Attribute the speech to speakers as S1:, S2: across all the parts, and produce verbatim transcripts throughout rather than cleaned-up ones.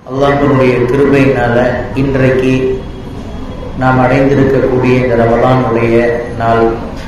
S1: அல்லாஹ்வுடைய கிருபையினால இன்றைக்கு நாம் அடைந்திருக்கக்கூடிய இந்த ரமலானுடைய நாள்,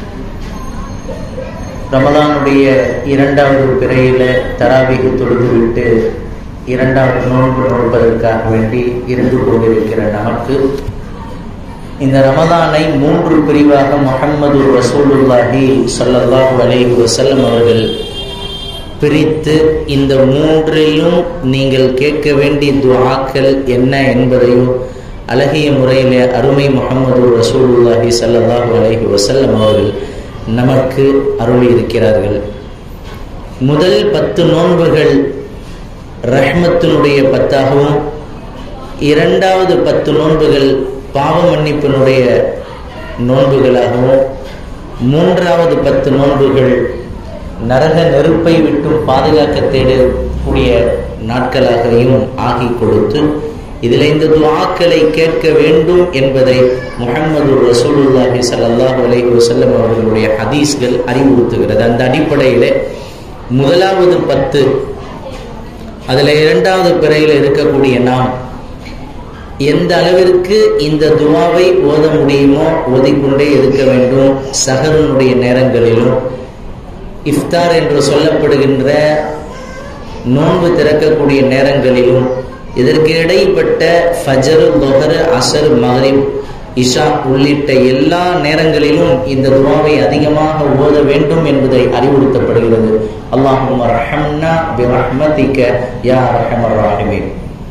S1: ரமலானுடைய இரண்டாவது பிறையில தராவீஹ் தொழுதுவிட்டு இரண்டாவது நோன்பு நோன்பதற்காக வேண்டி இருந்து கொண்டிருக்கிற நமக்கு இந்த ரமலானை மூன்று பிரிவாக முஹம்மது ரசூலுல்லாஹி ஸல்லல்லாஹு அலைஹி வஸல்லம் அவர்கள் பிரித்து இந்த மூன்றிலும் நீங்கள் கேட்க வேண்டிய துஆக்கள் என்ன என்பதையும் அழகிய முறையிலே அருமை முஹம்மது ரசூலுல்லாஹி ஸல்லல்லாஹு அலைஹி வஸல்லம் அவர்கள் நமக்கு அருளி இருக்கிறார்கள். முதல் பத்து நோன்புகள் ரஹ்மத்தினுடைய பத்தாகவும், இரண்டாவது பத்து நோன்புகள் பாவ மன்னிப்பினுடைய நோன்புகளாகவும், மூன்றாவது பத்து நோன்புகள் நரக நெருப்பை விட்டும் பாதுகாக்க தேடக்கூடிய நாட்களாகவும் ஆகி கொடுத்து, இதில் இந்த துஆக்களை கேட்க வேண்டும் என்பதை முஹம்மது ரசூலுல்லாஹி ஸல்லல்லாஹு அலைஹி வஸல்லம் அவர்களுடைய ஹதீஸ்கள் அறிவுறுத்துகிறது. அந்த அடிப்படையில் முதலாவது பத்து, அதில் இரண்டாவது பிறையில் இருக்கக்கூடிய நாம் எந்த அளவிற்கு இந்த துஆவை ஓத முடியுமோ ஓதிக்கொண்டே இருக்க வேண்டும். சஹருடைய நேரங்களிலும், இஃப்தார் என்று சொல்லப்படுகின்ற நோன்பு திறக்கக்கூடிய நேரங்களிலும், இதற்கு இடைப்பட்ட ஃபஜர், துஹர், அஸர், மக்ரிப், இஷா உள்ளிட்ட எல்லா நேரங்களிலும் இந்த துஆவை அதிகமாக ஓத வேண்டும் என்பதை அறிவுறுத்தப்படுகிறது. அல்லாஹும்ம ரஹம்னா பிரஹ்மதிக யா அர்ஹமர் ராஹிமீன்.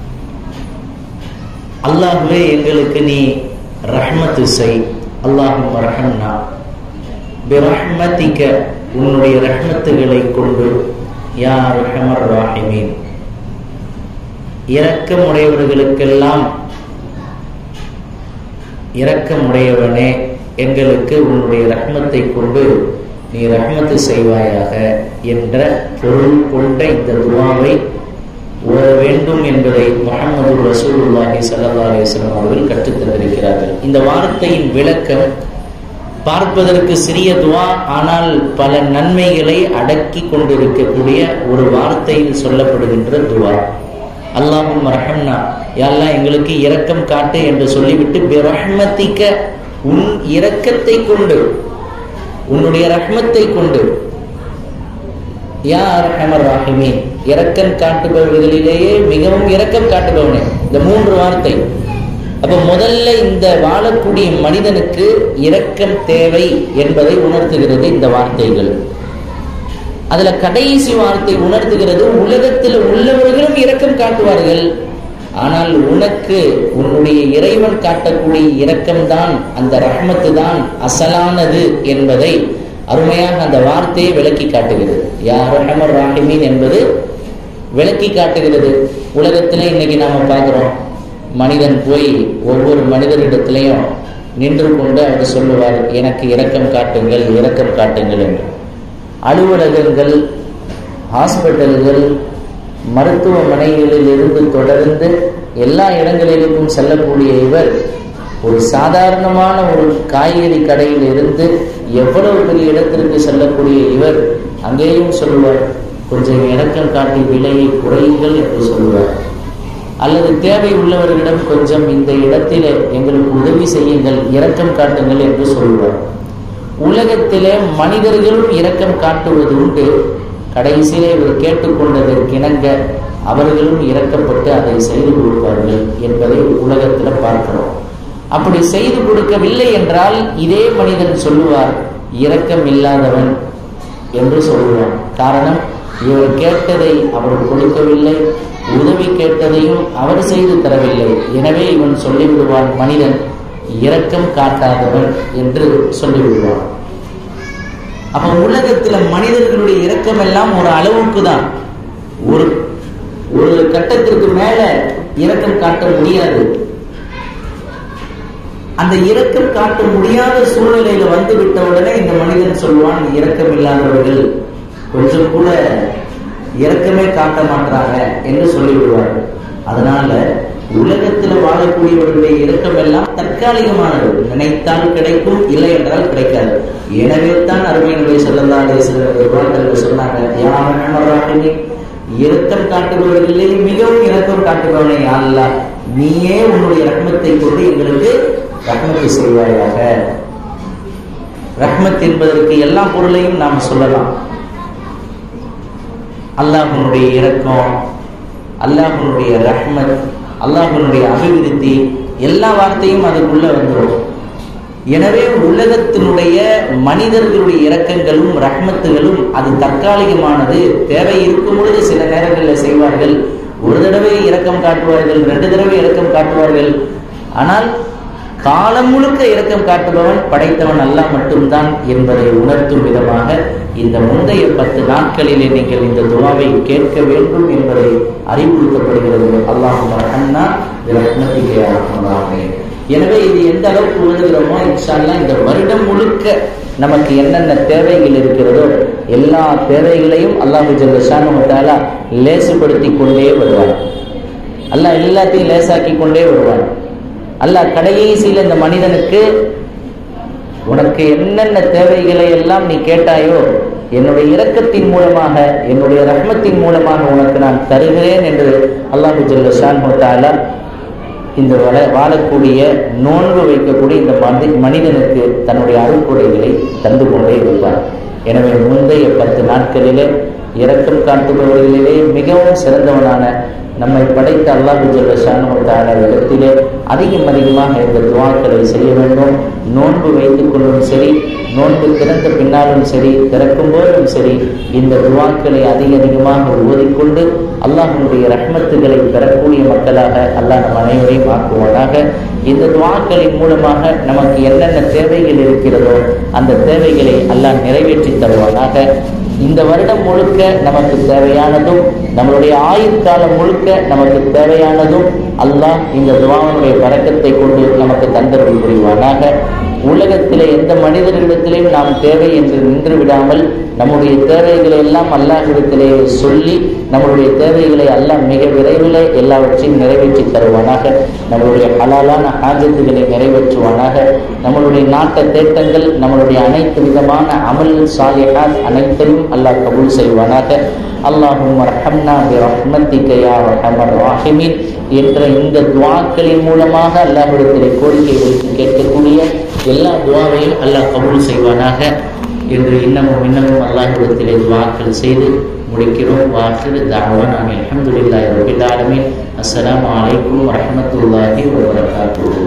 S1: அல்லாஹ்வே எங்களுக்கு நீ ரஹ்மத்து செய். அல்லாஹும்ம ரஹம்னா பிரஹ்மதிக, உன்னுடைய ரஹ்மத்துகளை கொண்டு, யா அர்ஹமர் ராஹிமீன், இரக்கமுடையவர்களுக்கெல்லாம் இரக்கமுடையவனே, எங்களுக்கு உன்னுடைய ரஹ்மத்தை கொண்டு நீ ரஹ்மத்து செய்வாயாக என்ற பொருள் கொண்ட இந்த துஆவை ஓத வேண்டும் என்பதை முஹம்மது ரசூலுல்லாஹி ஸல்லல்லாஹு அலைஹி வஸல்லம் அவர்கள் கற்றுத் தந்திருக்கிறார்கள். இந்த வார்த்தையின் விளக்கம் பார்ப்பதற்கு சிறிய துஆ, ஆனால் பல நன்மைகளை அடக்கி கொண்டிருக்கக்கூடிய ஒரு வார்த்தையில் சொல்லப்படுகின்ற துஆ. அல்லாஹும்ம ரஹம்னா, யா அல்லாஹ் எங்களுக்கு இரக்கம் காட்டு என்று சொல்லிவிட்டு, பிரஹ்மதிக, உன் இரக்கத்தை கொண்டு, உன்னுடைய ரஹ்மத்தை கொண்டு, யா அர்ஹமர் ராஹிமீன், இரக்கம் காட்டுபவர்களிலேயே மிகவும் இரக்கம் காட்டுபவனே. இந்த மூன்று வார்த்தை. அப்ப முதல்ல இந்த வாழக்கூடிய மனிதனுக்கு இரக்கம் தேவை என்பதை உணர்த்துகிறது இந்த வார்த்தைகள். அதுல கடைசி வார்த்தை உணர்த்துகிறது, உலகத்தில் உள்ளவர்களும் இரக்கம் காட்டுவார்கள், ஆனால் உனக்கு உன்னுடைய இறைவன் காட்டக்கூடிய இரக்கம்தான், அந்த ரஹ்மத்து தான் அசலானது என்பதை அருமையாக அந்த வார்த்தையை விளக்கி காட்டுகிறது. யா அர்ஹமர் ராஹிமீன் என்பது விளக்கி காட்டுகிறது. உலகத்திலே இன்னைக்கு நாம பார்க்கிறோம், மனிதன் போய் ஒவ்வொரு மனிதரிடத்திலையும் நின்று கொண்டு அவர் சொல்லுவார், எனக்கு இரக்கம் காட்டுங்கள், இரக்கம் காட்டுங்கள் என்று. அலுவலகங்கள், ஹாஸ்பிட்டல்கள், மருத்துவமனைகளில் இருந்து தொடர்ந்து எல்லா இடங்களிலும் செல்லக்கூடிய இவர் ஒரு சாதாரணமான ஒரு காய்கறி கடையில் இருந்து எவ்வளவு பெரிய இடத்திற்கு செல்லக்கூடிய இவர் அங்கேயும் சொல்லுவார், கொஞ்சம் இரக்கம் காட்டி விலையை குறையுங்கள் என்று சொல்லுவார். அல்லது தேவை உள்ளவர்களிடம் கொஞ்சம் இந்த இடத்திலே எங்களுக்கு உதவி செய்யுங்கள், இரக்கம் காட்டுங்கள் என்று சொல்லுவார். உலகத்திலே மனிதர்களும் இரக்கம் காட்டுவது உண்டு. கடைசியிலே இவர் கேட்டுக்கொண்டதற்கிணங்க அவர்களும் இரக்கப்பட்டு அதை செய்து கொடுப்பார்கள் என்பதை உலகத்தில் பார்க்கிறோம். அப்படி செய்து கொடுக்கவில்லை என்றால் இதே மனிதன் சொல்லுவார், இரக்கம் இல்லாதவன் என்று சொல்லுவான். காரணம், இவர் கேட்டதை அவர் கொடுக்கவில்லை, உதவி கேட்டதையும் அவர் செய்து தரவில்லை. எனவே இவன் சொல்லிவிடுவான், மனிதன் இரக்கம் காட்டாதவன் என்று சொல்லிவிடுவான். அப்ப உலகத்துல மனிதர்களுடைய இரக்கம் எல்லாம் ஒரு அளவுக்கு தான், ஒரு ஒரு கட்டத்திற்கு மேல இரக்கம் காட்ட முடியாது. அந்த இரக்கம் காட்ட முடியாத சூழ்நிலையில வந்து விட்டவுடனே இந்த மனிதன் சொல்லுவான், இரக்கம் இல்லாதவர்கள் கொஞ்சம் கூட இரக்கமே காட்ட மாட்டாங்க என்று சொல்லிவிடுவார்கள். அதனால உலகத்தில் வாழக்கூடியவர்களுடைய இரக்கம் எல்லாம் தற்காலிகமானது. நினைத்தால் கிடைக்கும், இல்லை என்றால் கிடைக்காது. எனவே தான் அருமை நபி ஸல்லல்லாஹு அலைஹி வஸல்லம் சொன்னாங்க, யா அர்ஹமர் ராஹிமீன், இரக்கம் காட்டுபவர்களிலே மிகவும் இரக்கம் காட்டுபவனே அல்லாஹ், நீயே உன்னுடைய ரஹ்மத்தை கொண்டு எங்களுக்கு ரஹ்மத்தை செய்வாயாக. ரஹ்மத் என்பதற்கு எல்லா பொருளையும் நாம் சொல்லலாம். அல்லாஹ்வுடைய இரக்கம், அல்லாஹ்வுடைய ரஹ்மத், அல்லாஹ்வுடைய அபிவிருத்தி, எல்லா வார்த்தையும் அதுக்குள்ள வந்துடும். எனவே உலகத்தினுடைய மனிதர்களுடைய இரக்கங்களும் ரஹ்மத்துகளும் அது தற்காலிகமானது. தேவை இருக்கும் பொழுது சில நேரங்களில் செய்வார்கள். ஒரு தடவை இரக்கம் காட்டுவார்கள், ரெண்டு தடவை இரக்கம் காட்டுவார்கள். ஆனால் காலம் முழுக்க இரக்கம் காட்டுபவன் படைத்தவன் அல்லாஹ் மட்டும்தான் என்பதை உணர்த்தும் விதமாக இந்த முந்தைய பத்து நாட்களிலே நீங்கள் இந்த துஆவை கேட்க வேண்டும் என்பதை அறிவுறுத்தப்படுகிறது. அல்லாஹும்ம ரஹ்மனா பிரஹ்மதிக யா அர்ஹமர் ராஹிமீன். எனவே இது எந்த அளவுக்கு உணர்கிறோமோ இன்ஷா அல்லாஹ் இந்த வருடம் முழுக்க நமக்கு என்னென்ன தேவைகள் இருக்கிறதோ எல்லா தேவைகளையும் அல்லாஹ் ஜல்ல ஷானுஹு வ தஆலா லேசுபடுத்தி கொண்டே வருவான். அல்லாஹ் எல்லாத்தையும் லேசாக்கி கொண்டே வருவான். அல்லாஹ் கடைசியில் இந்த மனிதனுக்கு உனக்கு என்னென்ன தேவைகளை எல்லாம் நீ கேட்டாயோ என்னுடைய இரக்கத்தின் மூலமாக, என்னுடைய ரஹ்மத்தின் மூலமாக உனக்கு நான் தருகிறேன் என்று அல்லாஹ் ஜல்ல ஷானுஹு வ தஆலா இந்த வாழக்கூடிய நோன்பு வைக்கக்கூடிய இந்த மனிதனுக்கு தன்னுடைய அருள்கொடைகளை தந்து கொண்டே இருப்பார். எனவே முந்தைய பத்து நாட்களிலே இரக்கம் காட்டுபவர்களிலே மிகவும் சிறந்தவனான நம்மை படைத்த அல்லாஹ் ஜல்ல ஷானுஹு வ தஆலா இடத்திலே அதிகம் அதிகமாக இந்த துஆக்களை செய்ய வேண்டும். நோன்பு வைத்துக் கொள்ளும் சரி, நோன்பு திறந்த பின்னாலும் சரி, திறக்கும் போதும் சரி, இந்த துஆக்களை அதிக அதிகமாக ஓதிக்கொண்டு அல்லாஹ்வுடைய ரஹ்மத்துகளை பெறக்கூடிய மக்களாக அல்லாஹ் நம் அனைவரையும் ஆக்குவானாக. இந்த துஆக்களின் மூலமாக நமக்கு என்னென்ன தேவைகள் இருக்கிறதோ அந்த தேவைகளை அல்லாஹ் நிறைவேற்றி தருவானாக. இந்த வருடம் முழுக்க நமக்கு தேவையானதும், நம்மளுடைய ஆயுட்காலம் முழுக்க நமக்கு தேவையானதும் அல்லாஹ் இந்த துஆவினுடைய பரக்கத்தை கொண்டு நமக்கு தந்தருள் புரிவானாக. உலகத்திலே எந்த மனிதர்களிடத்திலேயும் நாம் தேவை என்று நின்று விடாமல் நம்முடைய தேவைகளை எல்லாம் அல்லாஹ்விடத்திலே சொல்லி நம்மளுடைய தேவைகளை அல்லாஹ் மிக விரைவில் எல்லாவற்றையும் நிறைவேற்றி தருவானாக. நம்மளுடைய ஹலாலான ஹாஜத்துகளை நிறைவேற்றுவானாக. நம்மளுடைய நாட்ட தேட்டங்கள், நம்மளுடைய அனைத்து விதமான அமல் சாலிஹாத் அனைத்தையும் அல்லாஹ் கபூல் செய்வானாக. அல்லாஹும்ம ரஹ்மனா பிரஹ்மதிக யா அர்ஹமர் ராஹிமீன் என்ற இந்த துஆக்களின் மூலமாக அல்லாஹ்விடத்திலே கோரிக்கை வைத்து கேட்கக்கூடிய எல்லா துஆவையும் அல்லாஹ் கபூல் செய்வானாக என்று இன்னமும் இன்னமும் அல்லாஹ்விடத்திலே துஆக்கள் செய்து முடிக்கிறோம். வாஹிரு தஅவானா அல்ஹம்துலில்லாஹி ரப்பில் ஆலமீன். அஸ்ஸலாமு அலைக்கும் வரஹ்மத்துல்லாஹி வபரகாத்துஹு.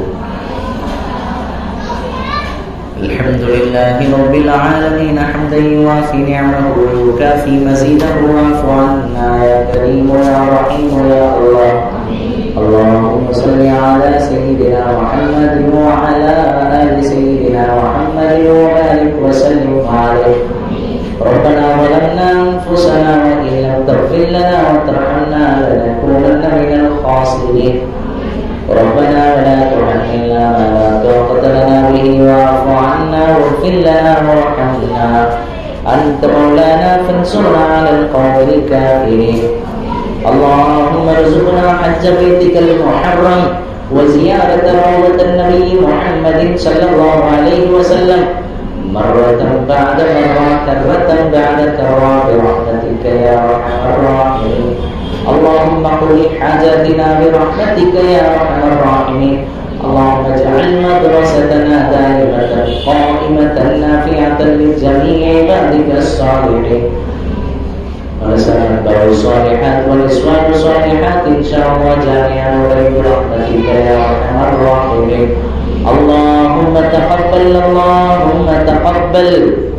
S1: الحمد لله رب العالمين حمدا يوافي نعمه ويكافي مزيده واعف عنا يا كريم يا رحيم يا الله. اللهم صل على سيدنا محمد وعلى آل سيدنا محمد وبارك وسلم عليه. ربنا ظلمنا أنفسنا وإن لم تغفر لنا وترحمنا لنكونن من الخاسرين. ربنا ولا تحملنا ما لا طاقة لنا به واعف عنا واغفر لنا وارحمنا أنت مولانا فانصرنا على القوم الكافرين. اللهم ارزقنا حج بيتك المحرم وزيارة روضة النبي محمد صلى الله عليه وسلم مرة بعد مرة كرة بعد كرة برحمتك يا أرحم الراحمين. اللهم قضي حاجاتنا برحمتك يا أرحم الراحمين. اللهم اجعل مدرستنا دائمة قائمة نافعة لجميع عبادك الصالحين. ونسألك الصالحات والنسوان الصالحات إن شاء الله جميعا برحمتك يا أرحم الراحمين. اللهم تقبل اللهم تقبل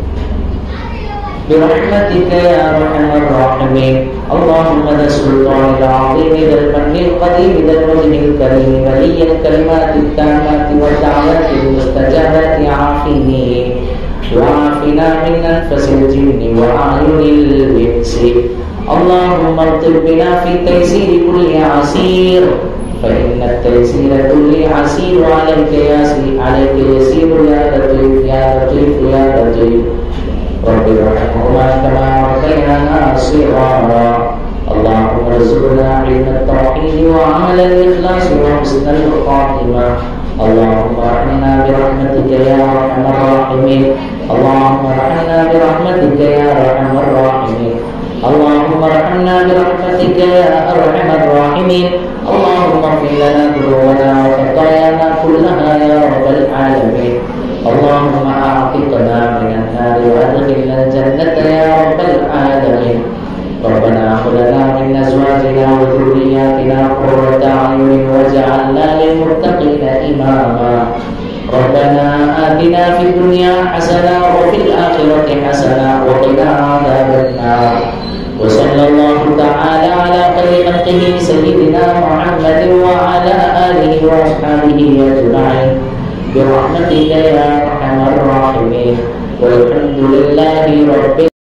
S1: برحمتك يا أرحم الراحمين. اللهم ذا السلطان العظيم ذا المن القديم ذا الوجه الكريم ولي الكلمات التامات والدعوات المستجابات عافني وعافنا من أنفس الجن وأعين الإنس. اللهم ارتب بنا في تيسير كل عسير فإن التيسير كل عسير عليك يا سير عليك يسير يا لطيف يا لطيف يا لطيف. رب ارحمهما كما ربيانا صغارا. اللهم ارزقنا علم التوحيد وعمل الإخلاص وحسن الخاتمة. اللهم ارحمنا برحمتك يا أرحم الراحمين. اللهم ارحمنا برحمتك يا أرحم الراحمين. اللهم ارحمنا برحمتك يا أرحم الراحمين. اللهم اغفر لنا ذنوبنا وخطايانا كلها يا رب العالمين. اللهم أعتقنا من النار وأدخلنا الجنة يا رب العالمين. ربنا هب لنا من أزواجنا وذرياتنا قرة أعين واجعلنا للمتقين إماما. ربنا آتنا في الدنيا حسنة وفي الآخرة حسنة وقنا عذاب النار. وصلى الله تعالى على خير خلقه سيدنا محمد وعلى آله وأصحابه أجمعين برحمتك يا أرحم الراحمين. والحمد لله رب